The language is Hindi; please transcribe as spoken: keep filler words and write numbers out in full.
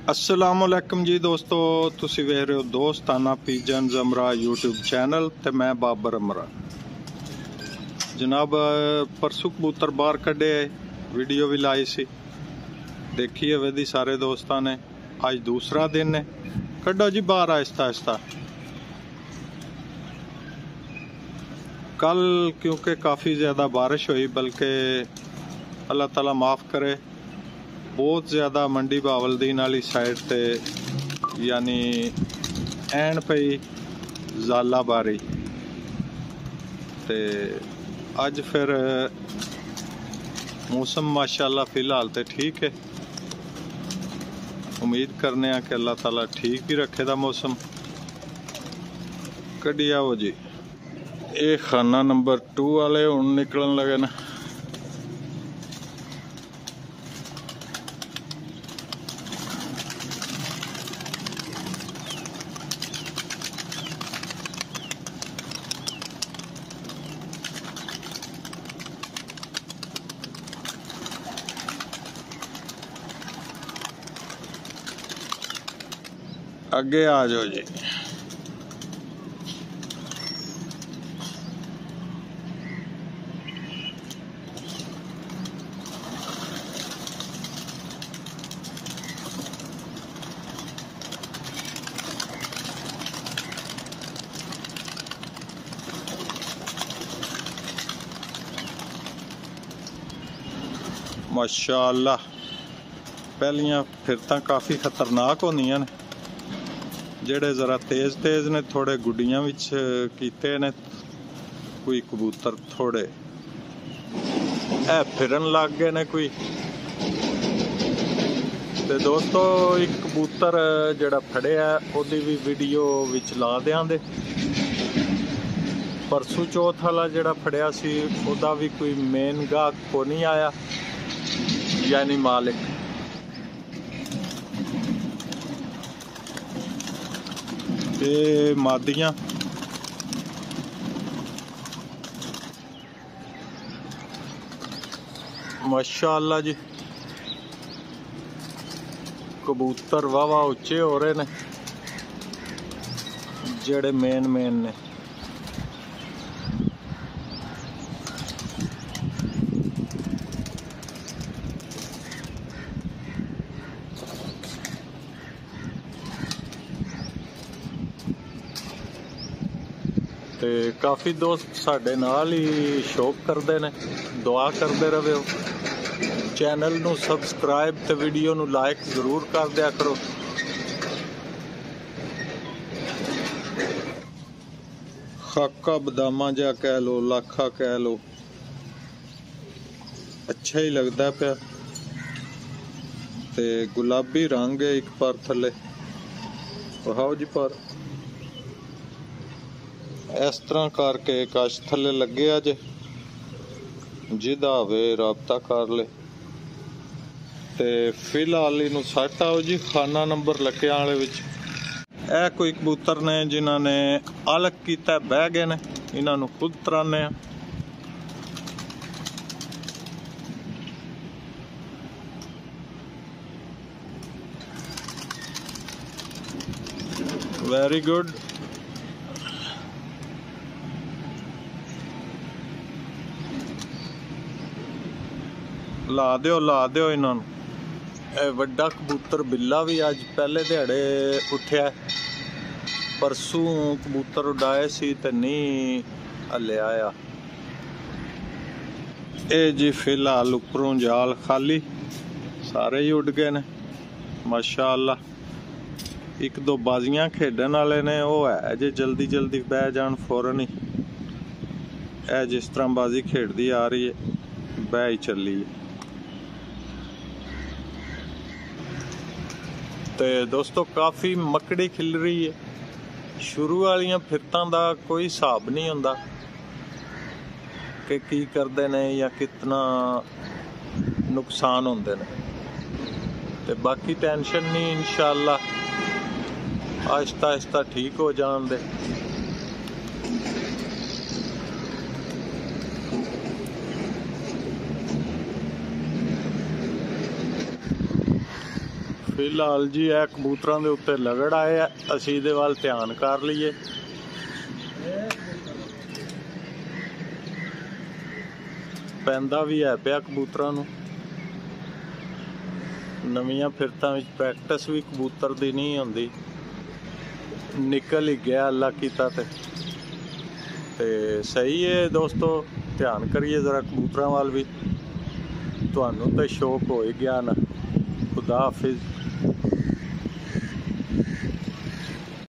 अस्सलामुअलैकुम जी दोस्तों, तुसी वेख रहे हो दोस्ताना पिजन जमरा यूट्यूब चैनल ते मैं बाबर अमरा। जनाब परसों कबूतर बाहर कढ़े, वीडियो भी लाई सी, देखिए वेदी सारे दोस्तां ने। आज दूसरा दिन है, कढ़ो जी बाहर आहिस्ता आहिस्ता। कल क्योंकि काफ़ी ज़्यादा बारिश हुई, बल्कि अल्लाह ताला माफ़ करे, बहुत ज़्यादा मंडी बहावलदीन वाली साइड ते यानी ऐन पई ज़ाला बारी ते अज फिर मौसम माशाल्लाह फ़िलहाल तो ठीक है। उम्मीद करने आ कि अल्लाह ताला ठीक ही रखे दा मौसम। कढ़ी आओ जी, ये खाना नंबर टू वाले हुण निकलन लगे ना। अगे आ जाओ जी। माशाअल्लाह, पहलियां फिरतां काफ़ी खतरनाक होंदियां ने। जेड़े ज़रा तेज़ तेज़ ने थोड़े गुड्डियां विच कीते ने, कोई कबूतर थोड़े ए फिरन लग गए ने कोई। ते दोस्तों एक कबूतर जड़ा फड़िया ओदी भी वीडियो विच ला देंगे। परसों चौथ वाला जड़ा फड़िया सी ओदा भी कोई मेन गाहक को नहीं आया, यानी मालिक। ये मादियां माशाअल्लाह जी, कबूतर वाह वाह उच्चे हो रहे ने जेड़े मेन मेन ने। ते काफ़ी दोस्त साडे नाल ही शौक करते ने, दुआ करते रहो। चैनल नू सबसक्राइब ते वीडियो नू लाइक जरूर कर दिया करो। खाका बदामा जा कह लो, लाखा कह लो, अच्छा ही लगता पाया। ते गुलाबी रंग है एक पर थले, वहाओ जी पर इस तरह करके कश थले लगे अज, जिदा वे राबता कर ले। ते फिलहाल इनू सट आओ जी खाना नंबर लकिया वाले विच। ए कोई कबूतर ने जिन्हों ने अलग किया, बह गए ने, इन्हों खुद तराने। Very good. ला दो ला दो इन्हों। वड्डा कबूतर बिल्ला भी अज पहले दिहाड़े उठ्या, परसों कबूतर उड़ाए सी ते नहीं हले आया। ए जी फिलहाल उपरों जाल खाली, सारे ही उड़ गए ने माशाअल्लाह। एक दो बाजियां खेडन वाले ने, वो है जे जल्दी जल्दी बह जान फौरन ही। ए जिस तरह बाजी खेडदी आ रही है, बह ही चली है। ते दोस्तों काफ़ी मकड़ी खिल रही है। शुरू वालियां फिरतां दा कोई हिसाब नहीं हुंदा कि की करदे ने या कितना नुकसान होंदे ने। ते बाकी टेंशन नहीं, इंशाअल्लाह आहिस्ता आहिस्ता ठीक हो जान दे। ਫਿਲਹਾਲ ਜੀ ਇਹ ਕਬੂਤਰਾਂ ਦੇ ਉੱਤੇ ਲਗੜ ਆਏ ਆ, ਅਸੀਂ ਇਹਦੇ ਵੱਲ ਧਿਆਨ ਕਰ ਲਈਏ। ਪੈਂਦਾ ਵੀ ਹੈ ਪਿਆ ਕਬੂਤਰਾਂ ਨੂੰ। ਨਵੀਆਂ ਫਿਰਤਾਂ ਵਿੱਚ ਪ੍ਰੈਕਟਿਸ ਵੀ ਕਬੂਤਰ ਦੀ ਨਹੀਂ ਹੁੰਦੀ, ਨਿਕਲ ਹੀ ਗਿਆ ਅੱਲਾ ਕੀਤਾ ਤੇ ਤੇ ਸਹੀ ਹੈ ਦੋਸਤੋ। ਧਿਆਨ ਕਰੀਏ ਜ਼ਰਾ ਕਬੂਤਰਾਂ ਵੱਲ ਵੀ, ਤੁਹਾਨੂੰ ਤਾਂ ਸ਼ੌਕ ਹੋ ਹੀ ਗਿਆ ਨਾ। खुदा हाफिज।